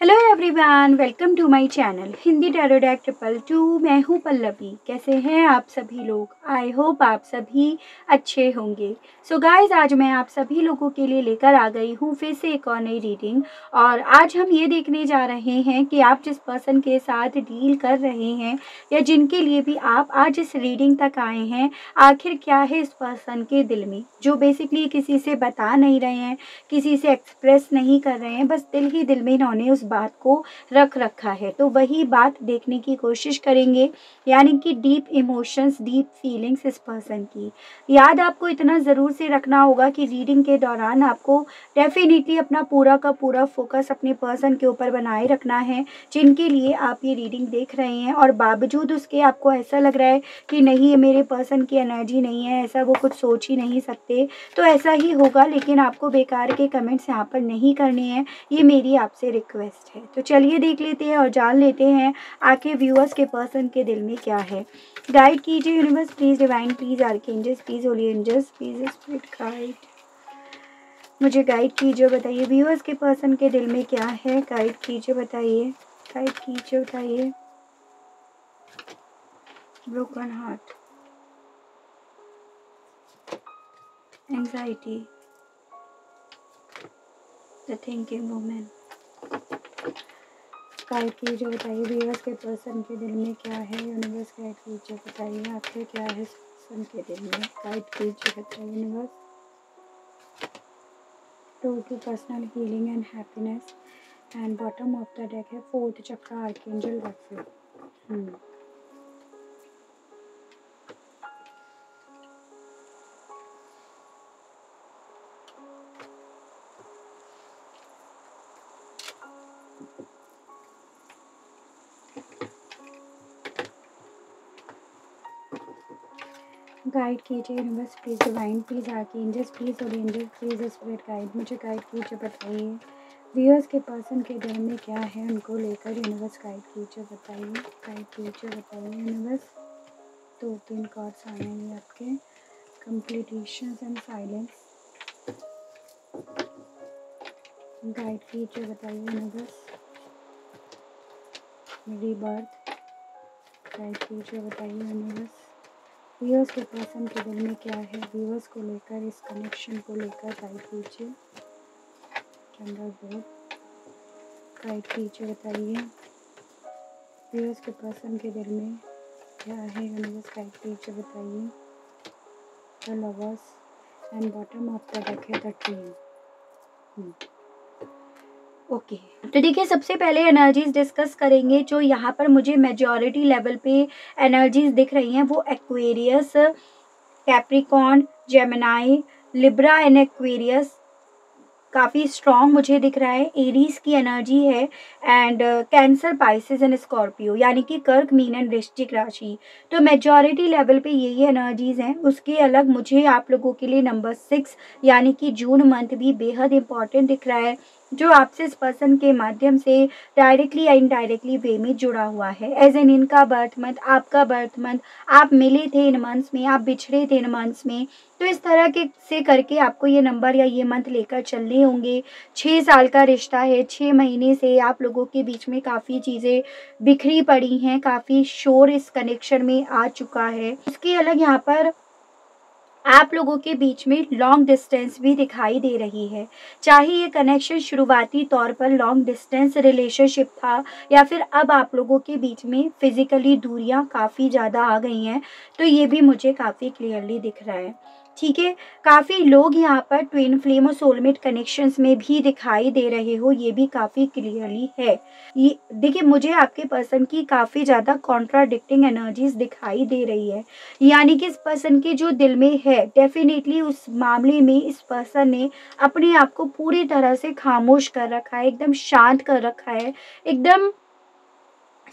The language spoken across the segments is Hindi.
Hello everyone, welcome to my channel Hindi tarot deck 222। मैं हूँ पल्लवी। कैसे हैं आप सभी लोग? आई होप आप सभी अच्छे होंगे। सो गाइस, आज मैं आप सभी लोगों के लिए लेकर आ गई हूँ फिर से एक और नई रीडिंग। और आज हम ये देखने जा रहे हैं कि आप जिस पर्सन के साथ डील कर रहे हैं या जिनके लिए भी आप आज इस रीडिंग तक आए हैं, आखिर क्या है इस पर्सन के दिल में, जो बेसिकली किसी से बता नहीं रहे हैं, किसी से एक्सप्रेस नहीं कर रहे हैं, बस दिल ही दिल में इन्होंने उस बात को रख रखा है। तो वही बात देखने की कोशिश करेंगे, यानी कि डीप इमोशंस, डीप फीलिंग्स इस पर्सन की। याद आपको इतना ज़रूर से रखना होगा कि रीडिंग के दौरान आपको डेफिनेटली अपना पूरा का पूरा फोकस अपने पर्सन के ऊपर बनाए रखना है जिनके लिए आप ये रीडिंग देख रहे हैं। और बावजूद उसके आपको ऐसा लग रहा है कि नहीं, ये मेरे पर्सन की एनर्जी नहीं है, ऐसा वो कुछ सोच ही नहीं सकते, तो ऐसा ही होगा। लेकिन आपको बेकार के कमेंट्स यहाँ पर नहीं करने हैं, ये मेरी आपसे रिक्वेस्ट है। तो चलिए देख लेते हैं और जान लेते हैं आखिर व्यूअर्स के पर्सन के दिल में क्या है। गाइड कीजिए universe please, divine please, archangels please, holy angels please, spirit guide मुझे गाइड कीजिए। बताइए व्यूअर्स के पर्सन के दिल में क्या है, गाइड कीजिए, बताइए, गाइड कीजिए, बताइए। Broken heart, anxiety, the thinking woman. Guide कीजिए, बताइए व्यूअर्स के पर्सन के दिल में क्या है। यूनिवर्स गाइड कीजिए, बताइए आखिर क्या है इस पर्सन के दिल में। गाइड कीजिए, बताइए universe. To to personal healing and happiness. And bottom of the deck है fourth chakra, archangel Raphael. Guide कीजिए universe please, divine please, archangels please, holy angels please, spirit guide मुझे गाइड कीजिए, बताइए व्यूअर्स के पर्सन के दिल में क्या है, उनको लेकर यूनिवर्स गाइड कीजिए, बताइए, गाइड कीजिए, बताइए यूनिवर्स। 2-3 कार्ड्स आने हैं आपके, कंप्लीटेशंस एंड साइलेंस। गाइड कीजिए, बताइए यूनिवर्स। रीबर्थ, गाइड कीजिए, बताइए यूनिवर्स। व्यूअर्स के पर्सन के दिल में क्या है, व्यूअर्स को लेकर, इस कनेक्शन को लेकर गाइड कीजिए। थंडरबोल्ट, गाइड कीजिए, बताइए व्यूअर्स के पर्सन के दिल में क्या है, यूनिवर्स गाइड कीजिए, बताइए। The lovers and bottom of the deck है द ट्री। ओके, तो देखिए सबसे पहले एनर्जीज डिस्कस करेंगे जो यहाँ पर मुझे मेजॉरिटी लेवल पे एनर्जीज दिख रही हैं, वो Aquarius, Capricorn, Gemini, Libra and Aquarius काफ़ी स्ट्रॉन्ग मुझे दिख रहा है। एरीज की एनर्जी है and Cancer, Pisces and Scorpio, यानी कि कर्क, मीन एंड वृश्चिक राशि। तो मेजॉरिटी लेवल पे यही एनर्जीज हैं। उसके अलग मुझे आप लोगों के लिए नंबर 6 यानी कि जून मंथ भी बेहद इंपॉर्टेंट दिख रहा है, जो आपसे इस पर्सन के माध्यम से डायरेक्टली या इनडायरेक्टली वे में जुड़ा हुआ है। एज एन इनका बर्थ मंथ, आपका बर्थ मंथ, आप मिले थे इन मंथ्स में, आप बिछड़े थे इन मंथ्स में, तो इस तरह के से करके आपको ये नंबर या ये मंथ लेकर चलने होंगे। 6 साल का रिश्ता है, 6 महीने से आप लोगों के बीच में काफ़ी चीज़ें बिखरी पड़ी हैं, काफ़ी शोर इस कनेक्शन में आ चुका है। उसके अलग यहाँ पर आप लोगों के बीच में लॉन्ग डिस्टेंस भी दिखाई दे रही है। चाहे ये कनेक्शन शुरुआती तौर पर लॉन्ग डिस्टेंस रिलेशनशिप था या फिर अब आप लोगों के बीच में फिजिकली दूरियां काफ़ी ज़्यादा आ गई हैं, तो ये भी मुझे काफ़ी क्लियरली दिख रहा है। ठीक है, काफ़ी लोग यहाँ पर ट्विन फ्लेम और सोलमेट कनेक्शंस में भी दिखाई दे रहे हो, ये भी काफ़ी क्लियरली है। ये देखिए, मुझे आपके पर्सन की काफ़ी ज़्यादा कॉन्ट्राडिक्टिंग एनर्जीज दिखाई दे रही है, यानी कि इस पर्सन के जो दिल में है, डेफिनेटली उस मामले में इस पर्सन ने अपने आप को पूरी तरह से खामोश कर रखा है, एकदम शांत कर रखा है, एकदम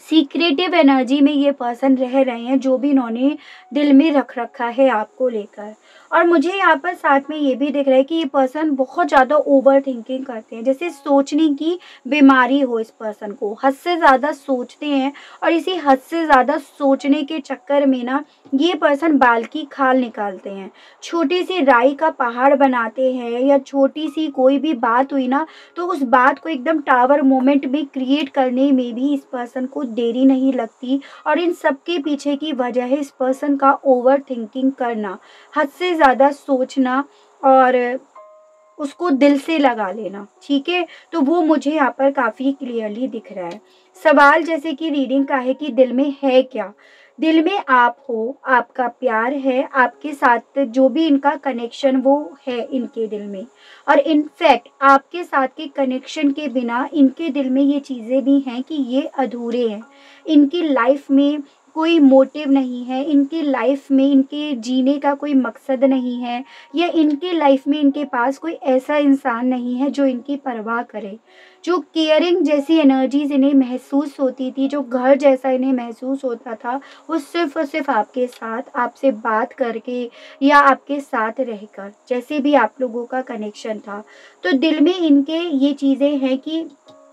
सीक्रेटिव एनर्जी में ये पर्सन रह रहे हैं, जो भी इन्होंने दिल में रख रखा है आपको लेकर। और मुझे यहाँ पर साथ में ये भी दिख रहा है कि ये पर्सन बहुत ज़्यादा ओवर थिंकिंग करते हैं, जैसे सोचने की बीमारी हो इस पर्सन को, हद से ज़्यादा सोचते हैं। और इसी हद से ज़्यादा सोचने के चक्कर में ना ये पर्सन बाल की खाल निकालते हैं, छोटी सी राई का पहाड़ बनाते हैं, या छोटी सी कोई भी बात हुई ना तो उस बात को एकदम टावर मोमेंट में क्रिएट करने में भी इस पर्सन को देरी नहीं लगती। और इन सब के पीछे की वजह है इस पर्सन का ओवर थिंकिंग करना, हद से ज़्यादा सोचना और उसको दिल से लगा लेना। ठीक है, तो वो मुझे यहाँ पर काफ़ी क्लियरली दिख रहा है। सवाल जैसे कि रीडिंग का है कि दिल में है क्या। दिल में आप हो, आपका प्यार है, आपके साथ जो भी इनका कनेक्शन वो है इनके दिल में। और इनफैक्ट आपके साथ के कनेक्शन के बिना इनके दिल में ये चीज़ें भी हैं कि ये अधूरे हैं। इनकी लाइफ में कोई मोटिव नहीं है, इनकी लाइफ में इनके जीने का कोई मकसद नहीं है, या इनके लाइफ में इनके पास कोई ऐसा इंसान नहीं है जो इनकी परवाह करे। जो केयरिंग जैसी एनर्जीज इन्हें महसूस होती थी, जो घर जैसा इन्हें महसूस होता था, वो सिर्फ और सिर्फ आपके साथ, आपसे बात करके या आपके साथ रहकर, जैसे भी आप लोगों का कनेक्शन था। तो दिल में इनके ये चीज़ें हैं कि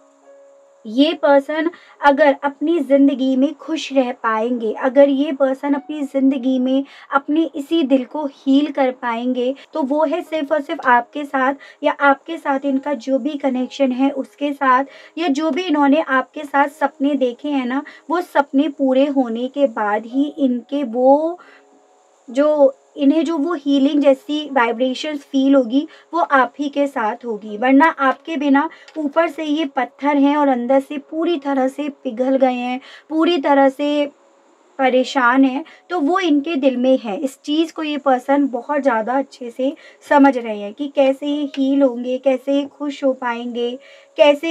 ये पर्सन अगर अपनी ज़िंदगी में खुश रह पाएंगे, अगर ये पर्सन अपनी ज़िंदगी में अपने इसी दिल को हील कर पाएंगे, तो वो है सिर्फ़ और सिर्फ आपके साथ, या आपके साथ इनका जो भी कनेक्शन है उसके साथ, या जो भी इन्होंने आपके साथ सपने देखे हैं ना, वो सपने पूरे होने के बाद ही इनके वो जो इन्हें जो वो हीलिंग जैसी वाइब्रेशंस फील होगी वो आप ही के साथ होगी। वरना आपके बिना ऊपर से ये पत्थर हैं और अंदर से पूरी तरह से पिघल गए हैं, पूरी तरह से परेशान हैं, तो वो इनके दिल में है। इस चीज़ को ये पर्सन बहुत ज़्यादा अच्छे से समझ रहे हैं कि कैसे ये हील होंगे, कैसे ये खुश हो पाएंगे, कैसे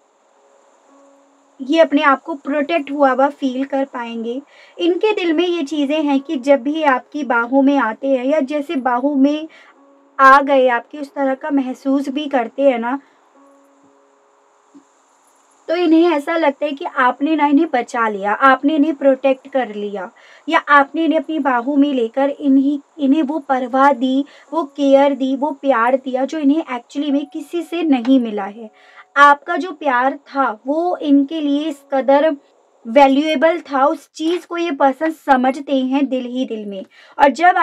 ये अपने आप को प्रोटेक्ट हुआ हुआ फील कर पाएंगे। इनके दिल में ये चीज़ें हैं कि जब भी आपकी बाहों में आते हैं, या जैसे बाहों में आ गए आपके, उस तरह का महसूस भी करते हैं ना, तो इन्हें ऐसा लगता है कि आपने ना इन्हें बचा लिया, आपने इन्हें प्रोटेक्ट कर लिया, या आपने इन्हें अपनी बाहों में लेकर इन्हें वो परवाह दी, वो केयर दी, वो प्यार दिया जो इन्हें एक्चुअली में किसी से नहीं मिला है। आपका जो प्यार था वो इनके लिए इस कदर वैल्यूएबल था, उस चीज़ को ये पर्सन समझते हैं दिल ही दिल में। और जब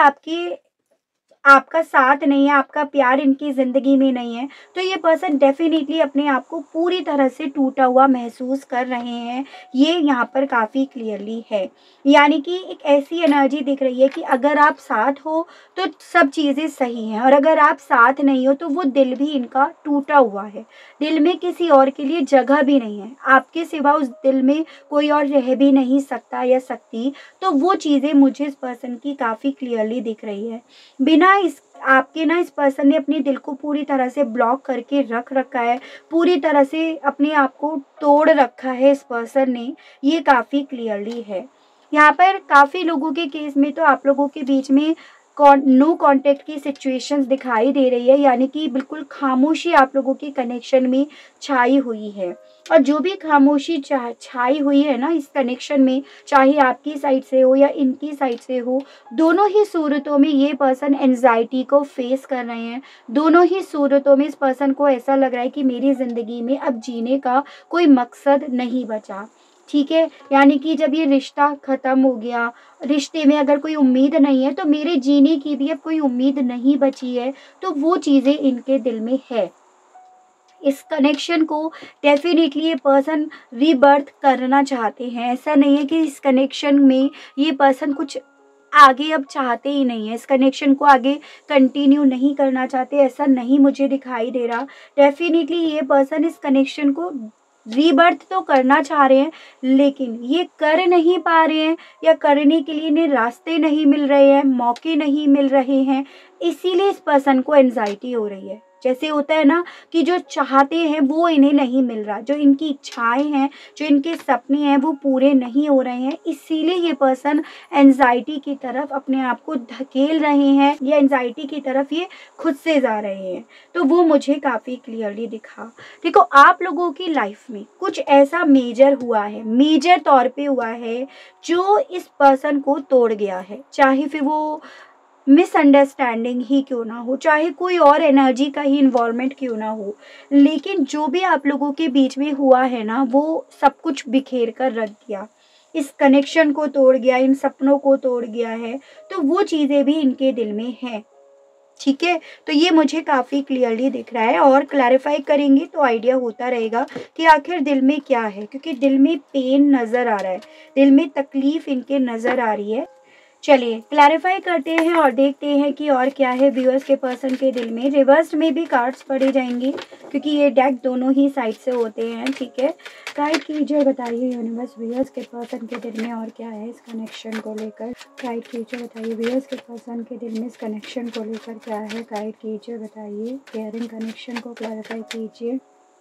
आपका साथ नहीं है, आपका प्यार इनकी ज़िंदगी में नहीं है, तो ये पर्सन डेफ़िनेटली अपने आप को पूरी तरह से टूटा हुआ महसूस कर रहे हैं। ये यहाँ पर काफ़ी क्लियरली है। यानी कि एक ऐसी एनर्जी दिख रही है कि अगर आप साथ हो तो सब चीज़ें सही हैं, और अगर आप साथ नहीं हो तो वो दिल भी इनका टूटा हुआ है। दिल में किसी और के लिए जगह भी नहीं है, आपके सिवा उस दिल में कोई और रह भी नहीं सकता या सकती। तो वो चीज़ें मुझे इस पर्सन की काफ़ी क्लियरली दिख रही है। बिना इस आपके ना इस पर्सन ने अपने दिल को पूरी तरह से ब्लॉक करके रख रखा है, पूरी तरह से अपने आप को तोड़ रखा है इस पर्सन ने, ये काफ़ी क्लियरली है। यहाँ पर काफ़ी लोगों के केस में तो आप लोगों के बीच में नो कांटेक्ट की सिचुएशंस दिखाई दे रही है, यानी कि बिल्कुल खामोशी आप लोगों के कनेक्शन में छाई हुई है। और जो भी खामोशी छाई हुई है ना इस कनेक्शन में, चाहे आपकी साइड से हो या इनकी साइड से हो, दोनों ही सूरतों में ये पर्सन एंजाइटी को फेस कर रहे हैं। दोनों ही सूरतों में इस पर्सन को ऐसा लग रहा है कि मेरी ज़िंदगी में अब जीने का कोई मकसद नहीं बचा। ठीक है, यानी कि जब ये रिश्ता ख़त्म हो गया, रिश्ते में अगर कोई उम्मीद नहीं है, तो मेरे जीने की भी अब कोई उम्मीद नहीं बची है। तो वो चीज़ें इनके दिल में है। इस कनेक्शन को डेफिनेटली ये पर्सन रीबर्थ करना चाहते हैं। ऐसा नहीं है कि इस कनेक्शन में ये पर्सन कुछ आगे अब चाहते ही नहीं है, इस कनेक्शन को आगे कंटिन्यू नहीं करना चाहते, ऐसा नहीं मुझे दिखाई दे रहा। डेफिनेटली ये पर्सन इस कनेक्शन को रीबर्थ तो करना चाह रहे हैं, लेकिन ये कर नहीं पा रहे हैं, या करने के लिए इन्हें रास्ते नहीं मिल रहे हैं, मौके नहीं मिल रहे हैं। इसीलिए इस पर्सन को एंजाइटी हो रही है। जैसे होता है ना कि जो चाहते हैं वो इन्हें नहीं मिल रहा, जो इनकी इच्छाएं हैं, जो इनके सपने हैं वो पूरे नहीं हो रहे हैं, इसीलिए ये पर्सन एंजाइटी की तरफ अपने आप को धकेल रहे हैं या एंजाइटी की तरफ ये खुद से जा रहे हैं। तो वो मुझे काफ़ी क्लियरली दिखा। देखो, आप लोगों की लाइफ में कुछ ऐसा मेजर हुआ है, मेजर तौर पे हुआ है, जो इस पर्सन को तोड़ गया है। चाहे फिर वो मिसअंडरस्टैंडिंग ही क्यों ना हो, चाहे कोई और एनर्जी का ही इन्वॉल्वमेंट क्यों ना हो, लेकिन जो भी आप लोगों के बीच में हुआ है ना, वो सब कुछ बिखेर कर रख दिया, इस कनेक्शन को तोड़ गया, इन सपनों को तोड़ गया है। तो वो चीज़ें भी इनके दिल में हैं। ठीक है, तो ये मुझे काफ़ी क्लियरली दिख रहा है, और क्लैरिफाई करेंगे तो आइडिया होता रहेगा कि आखिर दिल में क्या है, क्योंकि दिल में पेन नज़र आ रहा है, दिल में तकलीफ इनके नज़र आ रही है। चलिए क्लैरिफाई करते हैं और देखते हैं कि और क्या है व्यूअर्स के पर्सन के दिल में। रिवर्स में भी कार्ड्स पढ़े जाएंगे क्योंकि ये डेक दोनों ही साइड से होते हैं। ठीक है, गाइड कीजिए, बताइए यूनिवर्स व्यूअर्स के पर्सन के दिल में और क्या है इस कनेक्शन को लेकर। गाइड कीजिए, बताइए व्यूअर्स के पर्सन के दिल में इस कनेक्शन को लेकर क्या है। गाइड कीजिए, बताइए केयरिंग कनेक्शन को क्लैरिफाई कीजिए।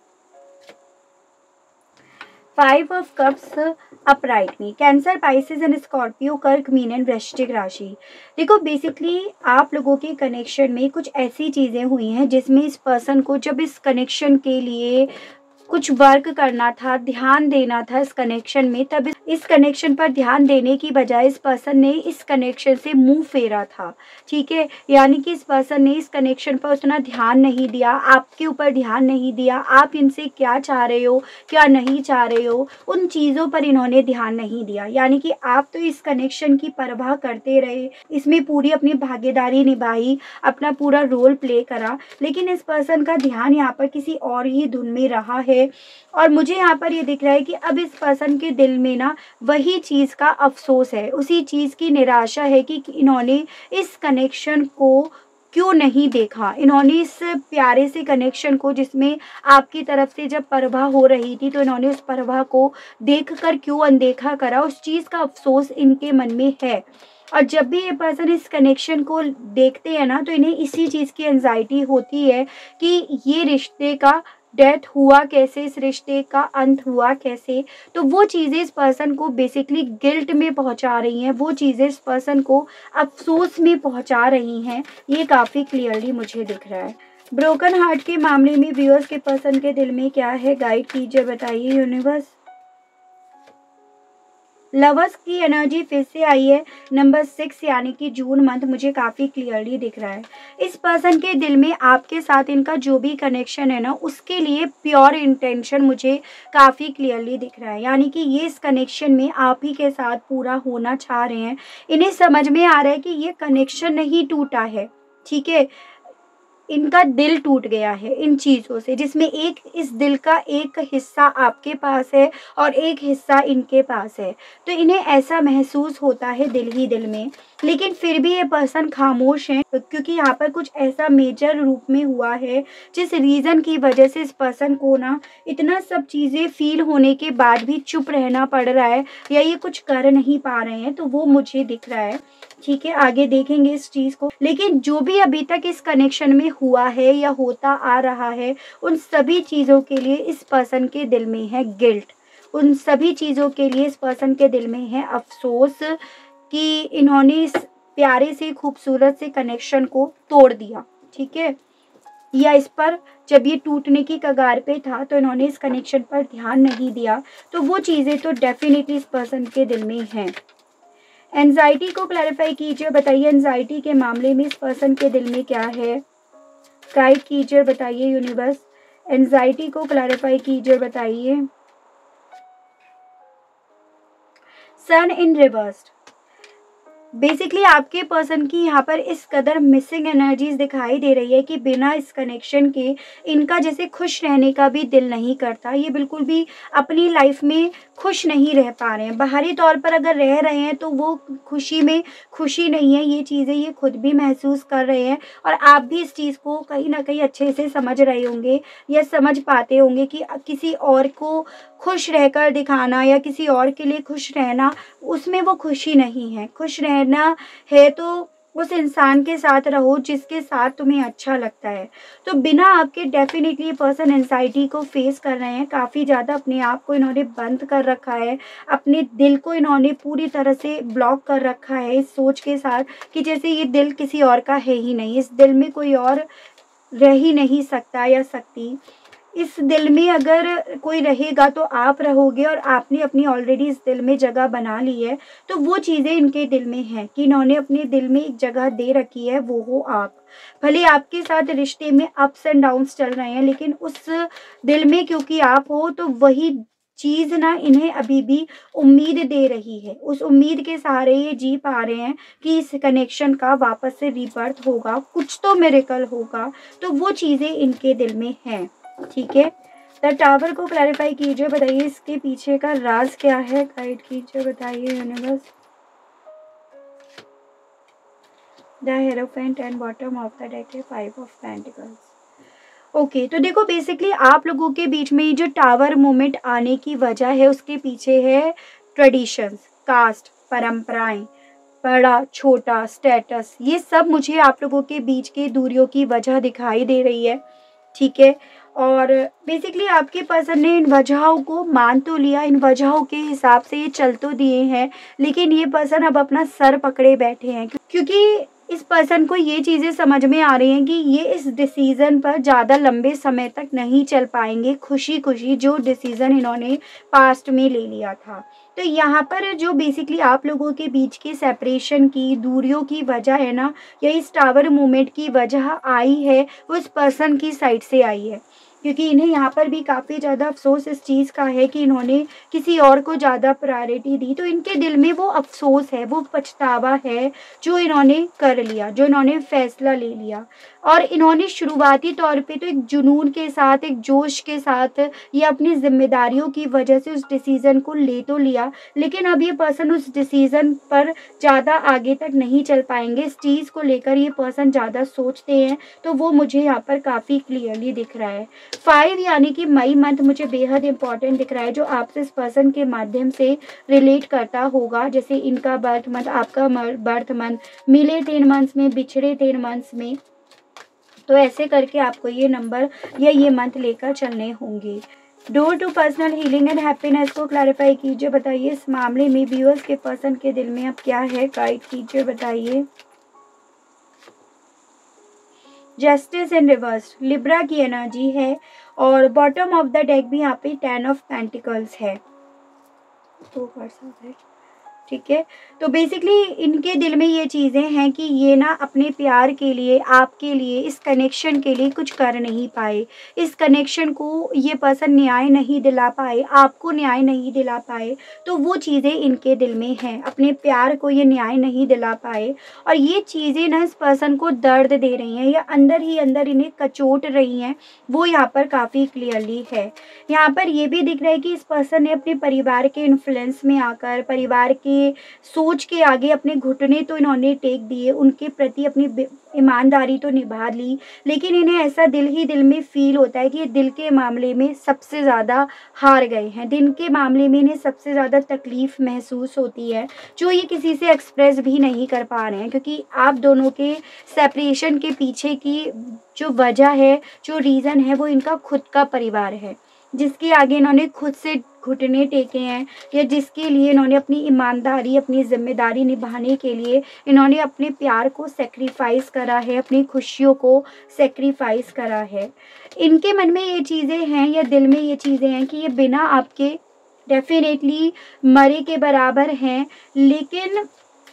5 ऑफ कप्स अपराइट में Cancer, Pisces and Scorpio, Kark, Meen and Vrishchik राशि। देखो, बेसिकली आप लोगों के कनेक्शन में कुछ ऐसी चीज़ें हुई हैं जिसमें इस पर्सन को जब इस कनेक्शन के लिए कुछ वर्क करना था, ध्यान देना था इस कनेक्शन में, तब इस कनेक्शन पर ध्यान देने की बजाय इस पर्सन ने इस कनेक्शन से मुंह फेरा था। ठीक है, यानी कि इस पर्सन ने इस कनेक्शन पर उतना ध्यान नहीं दिया, आपके ऊपर ध्यान नहीं दिया, आप इनसे क्या चाह रहे हो, क्या नहीं चाह रहे हो, उन चीज़ों पर इन्होंने ध्यान नहीं दिया। यानी कि आप तो इस कनेक्शन की परवाह करते रहे, इसमें पूरी अपनी भागीदारी निभाई, अपना पूरा रोल प्ले करा, लेकिन इस पर्सन का ध्यान यहाँ पर किसी और ही धुन में रहा है। और मुझे यहाँ पर ये दिख रहा है कि अब इस पर्सन के दिल में ना वही चीज़ का अफसोस है, उसी चीज़ की निराशा है कि इन्होंने इस कनेक्शन को क्यों नहीं देखा, इन्होंने इस प्यारे से कनेक्शन को जिसमें आपकी तरफ से जब परवाह हो रही थी तो इन्होंने उस परवाह को देखकर क्यों अनदेखा करा, उस चीज़ का अफसोस इनके मन में है। और जब भी ये पर्सन इस कनेक्शन को देखते हैं ना, तो इन्हें इसी चीज़ की एंजाइटी होती है कि ये रिश्ते का डेथ हुआ कैसे, इस रिश्ते का अंत हुआ कैसे। तो वो चीज़ें इस पर्सन को बेसिकली गिल्ट में पहुंचा रही हैं, वो चीज़ें इस पर्सन को अफसोस में पहुंचा रही हैं। ये काफ़ी क्लियरली मुझे दिख रहा है। ब्रोकन हार्ट के मामले में व्यूअर्स के पर्सन के दिल में क्या है, गाइड कीजिए, बताइए यूनिवर्स। लवर्स की एनर्जी फिर से आई है, नंबर 6 यानी कि जून मंथ मुझे काफ़ी क्लियरली दिख रहा है। इस पर्सन के दिल में आपके साथ इनका जो भी कनेक्शन है ना, उसके लिए प्योर इंटेंशन मुझे काफ़ी क्लियरली दिख रहा है। यानी कि ये इस कनेक्शन में आप ही के साथ पूरा होना चाह रहे हैं। इन्हें समझ में आ रहा है कि ये कनेक्शन नहीं टूटा है। ठीक है, इनका दिल टूट गया है इन चीज़ों से, जिसमें एक इस दिल का एक हिस्सा आपके पास है और एक हिस्सा इनके पास है। तो इन्हें ऐसा महसूस होता है दिल ही दिल में, लेकिन फिर भी ये पर्सन खामोश हैं क्योंकि यहाँ पर कुछ ऐसा मेजर रूप में हुआ है जिस रीज़न की वजह से इस पर्सन को ना इतना सब चीज़ें फील होने के बाद भी चुप रहना पड़ रहा है या ये कुछ कर नहीं पा रहे हैं। तो वो मुझे दिख रहा है। ठीक है, आगे देखेंगे इस चीज़ को, लेकिन जो भी अभी तक इस कनेक्शन में हुआ है या होता आ रहा है, उन सभी चीज़ों के लिए इस पर्सन के दिल में है गिल्ट, उन सभी चीज़ों के लिए इस पर्सन के दिल में है अफसोस कि इन्होंने इस प्यारे से खूबसूरत से कनेक्शन को तोड़ दिया। ठीक है, या इस पर जब ये टूटने की कगार पे था तो इन्होंने इस कनेक्शन पर ध्यान नहीं दिया। तो वो चीज़ें तो डेफिनेटली इस पर्सन के दिल में हैं। एंजाइटी को क्लैरिफाई कीजिए, बताइए एंजाइटी के मामले में इस पर्सन के दिल में क्या है। गाइड कीजिए, बताइए यूनिवर्स। एंजाइटी को क्लैरिफाई कीजिए, बताइए। Sun in reversed. बेसिकली आपके पर्सन की यहाँ पर इस कदर मिसिंग एनर्जीज दिखाई दे रही है कि बिना इस कनेक्शन के इनका जैसे खुश रहने का भी दिल नहीं करता। ये बिल्कुल भी अपनी लाइफ में खुश नहीं रह पा रहे हैं। बाहरी तौर पर अगर रह रहे हैं तो वो खुशी में खुशी नहीं है। ये चीज़ें ये खुद भी महसूस कर रहे हैं और आप भी इस चीज़ को कहीं ना कहीं अच्छे से समझ रहे होंगे या समझ पाते होंगे कि किसी और को खुश रहकर दिखाना या किसी और के लिए खुश रहना, उसमें वो खुशी नहीं है। खुश रहना है तो उस इंसान के साथ रहो जिसके साथ तुम्हें अच्छा लगता है। तो बिना आपके डेफिनेटली ये पर्सन एंजाइटी को फेस कर रहे हैं, काफ़ी ज़्यादा अपने आप को इन्होंने बंद कर रखा है, अपने दिल को इन्होंने पूरी तरह से ब्लॉक कर रखा है इस सोच के साथ कि जैसे ये दिल किसी और का है ही नहीं, इस दिल में कोई और रह ही नहीं सकता या सकती। इस दिल में अगर कोई रहेगा तो आप रहोगे, और आपने अपनी ऑलरेडी इस दिल में जगह बना ली है। तो वो चीज़ें इनके दिल में हैं कि इन्होंने अपने दिल में एक जगह दे रखी है, वो हो आप। भले आपके साथ रिश्ते में अप्स एंड डाउन्स चल रहे हैं, लेकिन उस दिल में क्योंकि आप हो, तो वही चीज़ ना इन्हें अभी भी उम्मीद दे रही है। उस उम्मीद के सहारे ये जी पा रहे हैं कि इस कनेक्शन का वापस से रीबर्थ होगा, कुछ तो मिरेकल होगा। तो वो चीज़ें इनके दिल में हैं। ठीक है, द टावर को क्लैरिफाई कीजिए, बताइए इसके पीछे का राज क्या है, गाइड कीजिए, बताइए universe. The hierophant and bottom of the deck है 5 ऑफ पेंटिकल्स। ओके, तो देखो बेसिकली आप लोगों के बीच में ये जो टावर मोमेंट आने की वजह है, उसके पीछे है ट्रेडिशंस, कास्ट, परंपराएं, बड़ा छोटा स्टेटस, ये सब मुझे आप लोगों के बीच की दूरियों की वजह दिखाई दे रही है। ठीक है, और बेसिकली आपके पर्सन ने इन वजहों को मान तो लिया, इन वजहों के हिसाब से ये चल तो दिए हैं, लेकिन ये पर्सन अब अपना सर पकड़े बैठे हैं, क्योंकि इस पर्सन को ये चीज़ें समझ में आ रही हैं कि ये इस डिसीज़न पर ज़्यादा लंबे समय तक नहीं चल पाएंगे, खुशी खुशी जो डिसीज़न इन्होंने पास्ट में ले लिया था। तो यहाँ पर जो बेसिकली आप लोगों के बीच की सेपरेशन की दूरियों की वजह है ना, या इस टावर मूवमेंट की वजह आई है, वो इस पर्सन की साइड से आई है, क्योंकि इन्हें यहाँ पर भी काफ़ी ज़्यादा अफसोस इस चीज़ का है कि इन्होंने किसी और को ज़्यादा प्रायोरिटी दी। तो इनके दिल में वो अफसोस है, वो पछतावा है जो इन्होंने कर लिया, जो इन्होंने फैसला ले लिया। और इन्होंने शुरुआती तौर पे तो एक जुनून के साथ, एक जोश के साथ, ये अपनी जिम्मेदारियों की वजह से उस डिसीज़न को ले तो लिया, लेकिन अब ये पर्सन उस डिसीज़न पर ज़्यादा आगे तक नहीं चल पाएंगे। इस चीज़ को लेकर ये पर्सन ज़्यादा सोचते हैं, तो वो मुझे यहाँ पर काफ़ी क्लियरली दिख रहा है। 5 यानी कि मई मंथ मुझे बेहद इंपॉर्टेंट दिख रहा है, जो आपसे इस पर्सन के माध्यम से रिलेट करता होगा। जैसे इनका बर्थ मंथ, आपका बर्थ मंथ, मिले 10 मंथ्स में, बिछड़े 10 मंथ्स में, तो ऐसे करके आपको ये नंबर या ये मंथ लेकर चलने होंगे। Door to personal healing and happiness को क्लैरिफाई कीजिए, बताइए इस मामले में व्यूअर्स के पर्सन के दिल में अब क्या है, गाइड कीजिए, बताइए। जस्टिस इन रिवर्स, लिब्रा की एनर्जी है, और बॉटम ऑफ द डेक भी यहाँ पे 10 ऑफ पेंटिकल्स है। तो ठीक है, तो बेसिकली इनके दिल में ये चीज़ें हैं कि ये ना अपने प्यार के लिए, आपके लिए, इस कनेक्शन के लिए कुछ कर नहीं पाए। इस कनेक्शन को ये पर्सन न्याय नहीं दिला पाए, आपको न्याय नहीं दिला पाए। तो वो चीज़ें इनके दिल में हैं, अपने प्यार को ये न्याय नहीं दिला पाए, और ये चीज़ें ना इस पर्सन को दर्द दे रही हैं, या अंदर ही अंदर इन्हें कचोट रही हैं। वो यहाँ पर काफ़ी क्लियरली है। यहाँ पर ये भी दिख रहा है कि इस पर्सन ने अपने परिवार के इन्फ्लुएंस में आकर, परिवार के सोच के आगे अपने घुटने तो इन्होंने टेक दिए, उनके प्रति अपनी ईमानदारी तो निभा ली, लेकिन इन्हें ऐसा दिल ही दिल में फील होता है कि ये दिल के मामले में सबसे ज़्यादा हार गए हैं। दिल के मामले में इन्हें सबसे ज़्यादा तकलीफ़ महसूस होती है, जो ये किसी से एक्सप्रेस भी नहीं कर पा रहे हैं, क्योंकि आप दोनों के सेपरेशन के पीछे की जो वजह है, जो रीज़न है, वो इनका खुद का परिवार है, जिसके आगे इन्होंने खुद से घुटने टेके हैं, या जिसके लिए इन्होंने अपनी ईमानदारी, अपनी जिम्मेदारी निभाने के लिए इन्होंने अपने प्यार को सेक्रीफाइस करा है, अपनी खुशियों को सेक्रीफाइस करा है। इनके मन में ये चीज़ें हैं, या दिल में ये चीज़ें हैं कि ये बिना आपके डेफिनेटली मरे के बराबर हैं, लेकिन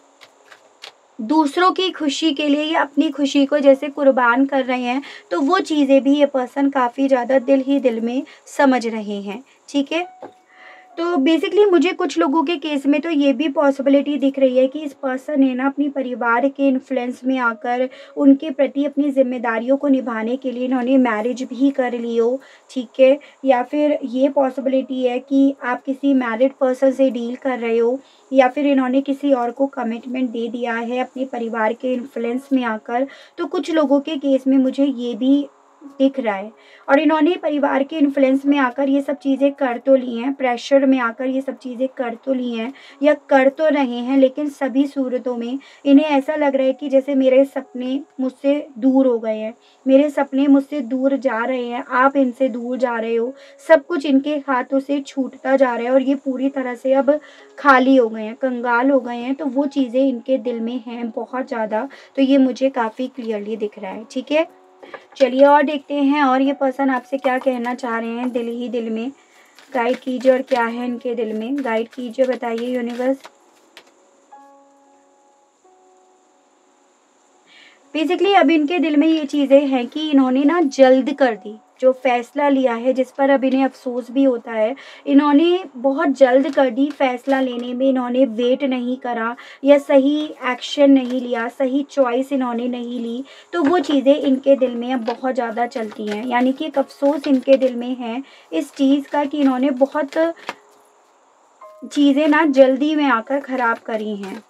दूसरों की खुशी के लिए या अपनी खुशी को जैसे कुर्बान कर रहे हैं। तो वो चीज़ें भी ये पर्सन काफ़ी ज़्यादा दिल ही दिल में समझ रहे हैं। ठीक है, तो बेसिकली मुझे कुछ लोगों के केस में तो ये भी पॉसिबिलिटी दिख रही है कि इस पर्सन ने ना अपनी परिवार के इन्फ्लुएंस में आकर उनके प्रति अपनी जिम्मेदारियों को निभाने के लिए इन्होंने मैरिज भी कर ली हो। ठीक है, या फिर ये पॉसिबिलिटी है कि आप किसी मैरिड पर्सन से डील कर रहे हो, या फिर इन्होंने किसी और को कमिटमेंट दे दिया है अपने परिवार के इन्फ्लुएंस में आकर। तो कुछ लोगों के केस में मुझे ये भी दिख रहा है। और इन्होंने परिवार के इन्फ्लुएंस में आकर ये सब चीज़ें कर तो ली हैं, प्रेशर में आकर ये सब चीज़ें कर तो ली हैं या कर तो रहे हैं, लेकिन सभी सूरतों में इन्हें ऐसा लग रहा है कि जैसे मेरे सपने मुझसे दूर हो गए हैं, मेरे सपने मुझसे दूर जा रहे हैं, आप इनसे दूर जा रहे हो, सब कुछ इनके हाथों से छूटता जा रहा है और ये पूरी तरह से अब खाली हो गए हैं, कंगाल हो गए हैं। तो वो चीज़ें इनके दिल में हैं बहुत ज़्यादा, तो ये मुझे काफ़ी क्लियरली दिख रहा है। ठीक है, चलिए और देखते हैं और ये पर्सन आपसे क्या कहना चाह रहे हैं दिल ही दिल में। गाइड कीजिए और क्या है इनके दिल में, गाइड कीजिए, बताइए यूनिवर्स। बेसिकली अब इनके दिल में ये चीज़ें हैं कि इन्होंने ना जल्द कर दी, जो फैसला लिया है जिस पर अब इन्हें अफसोस भी होता है, इन्होंने बहुत जल्द कर दी फैसला लेने में। इन्होंने वेट नहीं करा या सही एक्शन नहीं लिया, सही चॉइस इन्होंने नहीं ली, तो वो चीज़ें इनके दिल में अब बहुत ज़्यादा चलती हैं। यानी कि एक अफसोस इनके दिल में है इस चीज़ का कि इन्होंने बहुत चीज़ें ना जल्दी में आकर ख़राब करी हैं।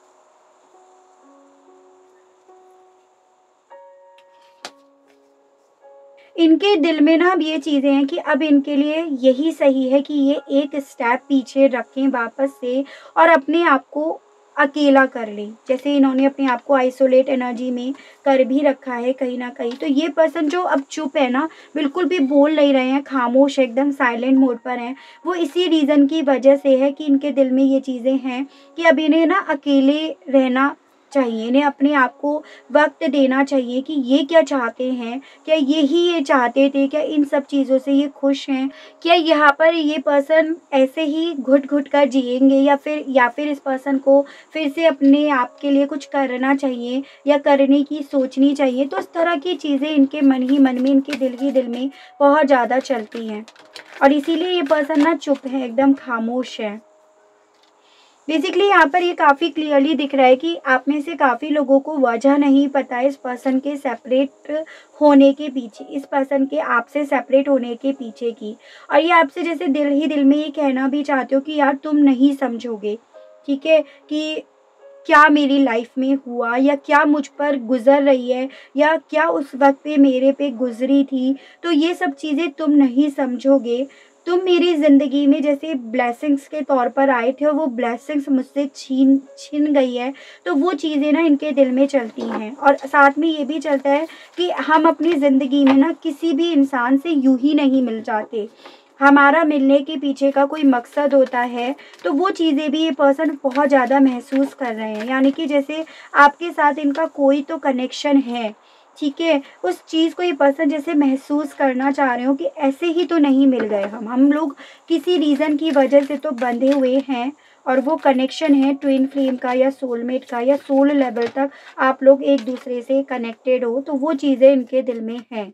इनके दिल में ना अब ये चीज़ें हैं कि अब इनके लिए यही सही है कि ये एक स्टेप पीछे रखें वापस से और अपने आप को अकेला कर लें। जैसे इन्होंने अपने आप को आइसोलेट एनर्जी में कर भी रखा है कहीं न कहीं। तो ये पर्सन जो अब चुप है ना, बिल्कुल भी बोल नहीं रहे हैं, खामोश एकदम साइलेंट मोड पर हैं, वो इसी रीज़न की वजह से है कि इनके दिल में ये चीज़ें हैं कि अब इन्हें ना अकेले रहना चाहिए, इन्हें अपने आप को वक़्त देना चाहिए कि ये क्या चाहते हैं, क्या यही ये चाहते थे, क्या इन सब चीज़ों से ये खुश हैं, क्या यहाँ पर ये पर्सन ऐसे ही घुट-घुट कर जिएँगे या फिर इस पर्सन को फिर से अपने आप के लिए कुछ करना चाहिए या करने की सोचनी चाहिए। तो इस तरह की चीज़ें इनके मन ही मन में, इनके दिल ही दिल में बहुत ज़्यादा चलती हैं और इसीलिए ये पर्सन ना चुप है, एकदम खामोश है। बेसिकली यहाँ पर ये काफ़ी क्लियरली दिख रहा है कि आप में से काफ़ी लोगों को वजह नहीं पता है इस पर्सन के सेपरेट होने के पीछे, इस पर्सन के आपसे सेपरेट होने के पीछे की। और ये आपसे जैसे दिल ही दिल में ये कहना भी चाहते हो कि यार तुम नहीं समझोगे, ठीक है, कि क्या मेरी लाइफ में हुआ या क्या मुझ पर गुजर रही है या क्या उस वक्त पे मेरे पे गुजरी थी, तो ये सब चीज़ें तुम नहीं समझोगे। तुम मेरी ज़िंदगी में जैसे ब्लेसिंग्स के तौर पर आए थे और वो ब्लेसिंग्स मुझसे छीन छिन गई है, तो वो चीज़ें ना इनके दिल में चलती हैं। और साथ में ये भी चलता है कि हम अपनी ज़िंदगी में ना किसी भी इंसान से यूं ही नहीं मिल जाते, हमारा मिलने के पीछे का कोई मकसद होता है। तो वो चीज़ें भी ये पर्सन बहुत ज़्यादा महसूस कर रहे हैं, यानी कि जैसे आपके साथ इनका कोई तो कनेक्शन है, ठीक है, उस चीज़ को ये पर्सन जैसे महसूस करना चाह रहे हो कि ऐसे ही तो नहीं मिल गए हम लोग किसी रीज़न की वजह से तो बंधे हुए हैं और वो कनेक्शन है ट्विन फ्लेम का या सोलमेट का या सोल लेवल तक आप लोग एक दूसरे से कनेक्टेड हो, तो वो चीज़ें इनके दिल में हैं।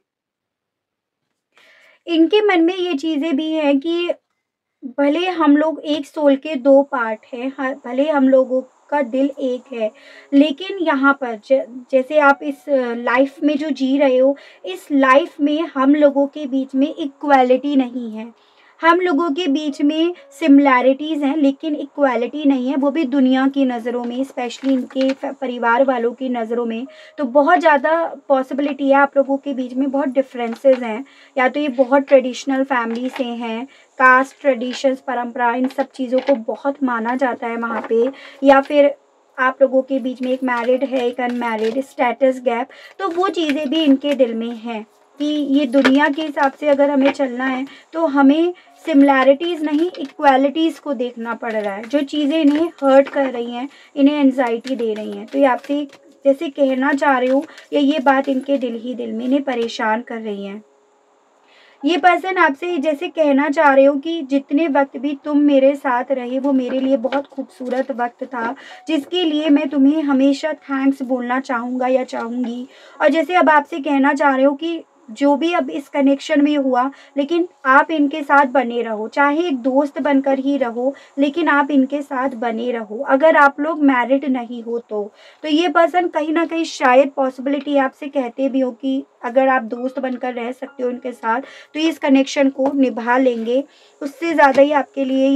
इनके मन में ये चीज़ें भी हैं कि भले हम लोग एक सोल के 2 पार्ट हैं, भले हम लोगों का दिल एक है, लेकिन यहाँ पर जैसे आप इस लाइफ में जो जी रहे हो, इस लाइफ में हम लोगों के बीच में इक्वालिटी नहीं है। हम लोगों के बीच में सिमिलैरिटीज़ हैं लेकिन इक्वालिटी नहीं है, वो भी दुनिया की नज़रों में, स्पेशली इनके परिवार वालों की नज़रों में। तो बहुत ज़्यादा पॉसिबिलिटी है आप लोगों के बीच में बहुत डिफरेंसेस हैं। या तो ये बहुत ट्रेडिशनल फैमिली से हैं, कास्ट ट्रेडिशंस परंपरा इन सब चीज़ों को बहुत माना जाता है वहाँ पे, या फिर आप लोगों के बीच में एक मैरिड है एक अनमैरिड स्टेटस गैप, तो वो चीज़ें भी इनके दिल में हैं कि ये दुनिया के हिसाब से अगर हमें चलना है तो हमें सिमिलैरिटीज़ नहीं इक्वालिटीज़ को देखना पड़ रहा है। जो चीज़ें इन्हें हर्ट कर रही हैं, इन्हें एंजाइटी दे रही हैं, तो ये आपसे जैसे कहना चाह रही हूँ या ये बात इनके दिल ही दिल में इन्हें परेशान कर रही हैं। ये पर्सन आपसे जैसे कहना चाह रहे हो कि जितने वक्त भी तुम मेरे साथ रहे वो मेरे लिए बहुत खूबसूरत वक्त था, जिसके लिए मैं तुम्हें हमेशा थैंक्स बोलना चाहूँगा या चाहूँगी। और जैसे अब आपसे कहना चाह रहे हो कि जो भी अब इस कनेक्शन में हुआ, लेकिन आप इनके साथ बने रहो, चाहे एक दोस्त बनकर ही रहो, लेकिन आप इनके साथ बने रहो अगर आप लोग मैरिड नहीं हो तो ये पर्सन कहीं ना कहीं शायद पॉसिबिलिटी आपसे कहते भी हो कि अगर आप दोस्त बनकर रह सकते हो उनके साथ तो ये इस कनेक्शन को निभा लेंगे। उससे ज़्यादा ही आपके लिए ये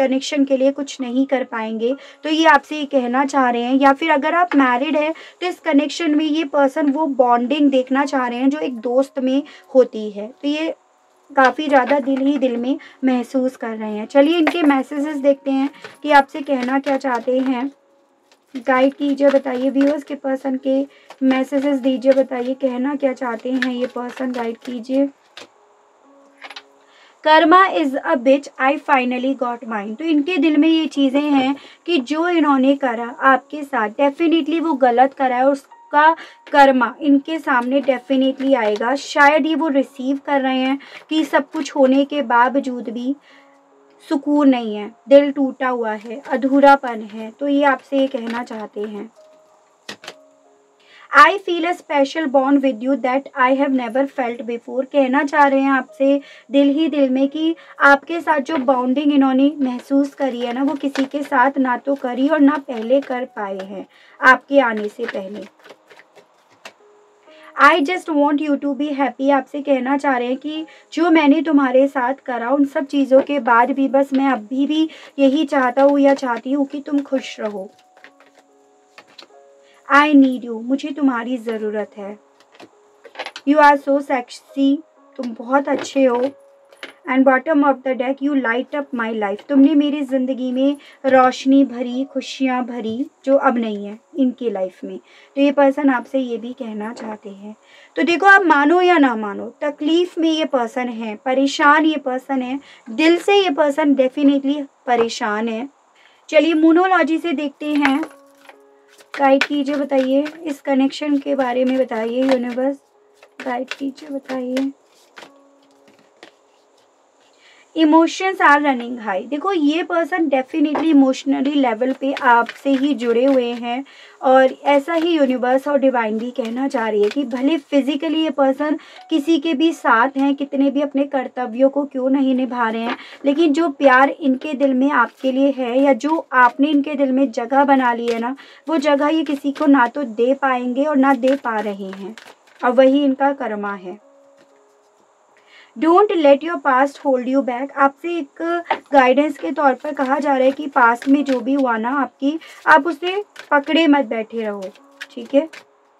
कनेक्शन के लिए कुछ नहीं कर पाएंगे, तो ये आपसे ये कहना चाह रहे हैं। या फिर अगर आप मैरिड हैं तो इस कनेक्शन में ये पर्सन वो बॉन्डिंग देखना चाह रहे हैं जो एक दोस्त में होती है। तो ये काफ़ी ज़्यादा दिल ही दिल में महसूस कर रहे हैं। चलिए इनके मैसेजेस देखते हैं कि आपसे कहना क्या चाहते हैं। गाइड कीजिए, बताइए व्यूअर्स के पर्सन के मैसेजेस दीजिए, बताइए कहना क्या चाहते हैं ये पर्सन, गाइड कीजिए। Karma is a bitch, I finally got mine. तो इनके दिल में ये चीज़ें हैं कि जो इन्होंने करा आपके साथ डेफिनेटली वो गलत करा है और उसका कर्मा इनके सामने डेफिनेटली आएगा। शायद ये वो रिसीव कर रहे हैं कि सब कुछ होने के बावजूद भी सुकून नहीं है, दिल टूटा हुआ है, अधूरापन है। तो ये आपसे ये कहना चाहते हैं, I feel a special bond with you that I have never felt before. कहना चाह रहे हैं आपसे दिल ही दिल में कि आपके साथ जो बॉन्डिंग इन्होंने महसूस करी है ना, वो किसी के साथ ना तो करी और ना पहले कर पाए हैं आपके आने से पहले। I just want you to be happy. आपसे कहना चाह रहे हैं कि जो मैंने तुम्हारे साथ करा उन सब चीज़ों के बाद भी बस मैं अभी भी यही चाहता हूँ या चाहती हूँ कि तुम खुश रहो। आई नीड यू, मुझे तुम्हारी ज़रूरत है। यू आर सो सेक्सी, तुम बहुत अच्छे हो। And bottom of the deck, you light up my life, तुमने मेरी ज़िंदगी में रोशनी भरी, खुशियाँ भरी जो अब नहीं है इनकी लाइफ में। तो ये पर्सन आपसे ये भी कहना चाहते हैं। तो देखो आप मानो या ना मानो, तकलीफ़ में ये पर्सन है, परेशान ये पर्सन है, दिल से ये पर्सन डेफिनेटली परेशान है। चलिए मोनोलॉजी से देखते हैं, गाइड कीजिए, बताइए इस कनेक्शन के बारे में, बताइए यूनिवर्स गाइड कीजिए, बताइए। Emotions are running high. देखो ये पर्सन डेफिनेटली इमोशनली लेवल पे आपसे ही जुड़े हुए हैं और ऐसा ही यूनिवर्स और डिवाइन भी कहना चाह रही है कि भले फिजिकली ये पर्सन किसी के भी साथ हैं, कितने भी अपने कर्तव्यों को क्यों नहीं निभा रहे हैं, लेकिन जो प्यार इनके दिल में आपके लिए है या जो आपने इनके दिल में जगह बना ली है ना, वो जगह ये किसी को ना तो दे पाएंगे और ना दे पा रहे हैं, और वही इनका कर्मा है। Don't let your past hold you back. आपसे एक गाइडेंस के तौर पर कहा जा रहा है कि पास्ट में जो भी हुआ ना आपकी, आप उसे पकड़े मत बैठे रहो, ठीक है।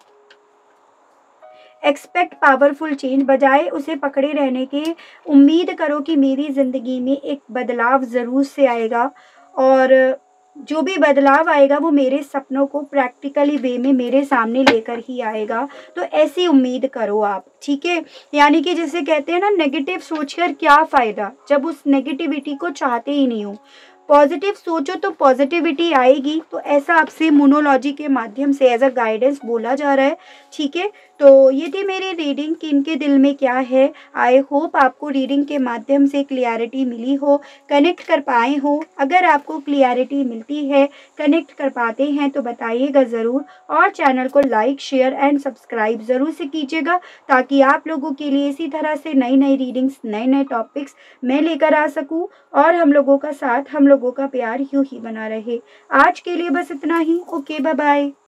एक्सपेक्ट पावरफुल चेंज, बजाय उसे पकड़े रहने के उम्मीद करो कि मेरी ज़िंदगी में एक बदलाव ज़रूर से आएगा और जो भी बदलाव आएगा वो मेरे सपनों को प्रैक्टिकली वे में मेरे सामने लेकर ही आएगा। तो ऐसी उम्मीद करो आप, ठीक है। यानी कि जैसे कहते हैं ना, नेगेटिव सोचकर क्या फ़ायदा जब उस नेगेटिविटी को चाहते ही नहीं हो। पॉजिटिव सोचो तो पॉजिटिविटी आएगी। तो ऐसा आपसे मोनोलॉजी के माध्यम से एज अ गाइडेंस बोला जा रहा है, ठीक है। तो ये थी मेरी रीडिंग कि इनके दिल में क्या है। आई होप आपको रीडिंग के माध्यम से क्लियरिटी मिली हो, कनेक्ट कर पाए हो। अगर आपको क्लियरिटी मिलती है, कनेक्ट कर पाते हैं तो बताइएगा ज़रूर, और चैनल को लाइक शेयर एंड सब्सक्राइब ज़रूर से कीजिएगा ताकि आप लोगों के लिए इसी तरह से नई नई रीडिंग्स, नए नए टॉपिक्स मैं लेकर आ सकूं और हम लोगों का साथ, हम लोगों का प्यार यूं ही बना रहे। आज के लिए बस इतना ही। Okay, bye bye.